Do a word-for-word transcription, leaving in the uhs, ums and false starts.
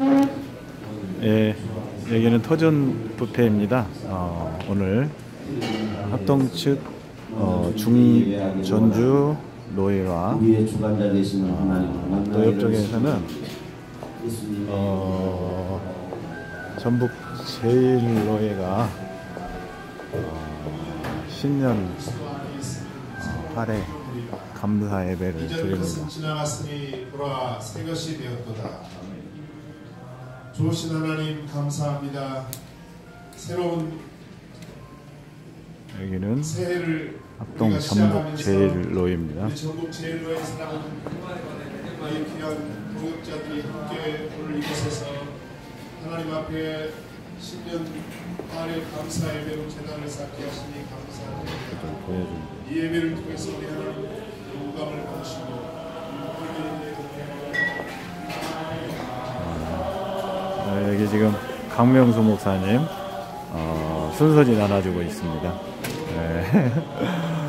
예, 여기는 터전 뷔페입니다. 어, 오늘 합동 측 어, 중전주 노예와 어, 또 옆쪽에서는 어, 전북 제일 노예가 어, 신년 어, 할애 감사 예배를 드립니다. 지나갔으니 보라 새 것이 되었도다. 좋으신 하나님 감사합니다. 새로운 여기는 새해를 합동 전북 제일 노예입니다. 우리 전북 제일 노예 사랑하는 이 귀한 동역자들이 함께 오늘 이곳에서 하나님 앞에 신년 할애 감사 예배로 제단을 쌓게 하시니 감사합니다. 이 예배를 통해서 우리 하나님 영광을 받으시고 어, 여기 지금 강명수 목사님 어, 순서지 나눠주고 있습니다. 네.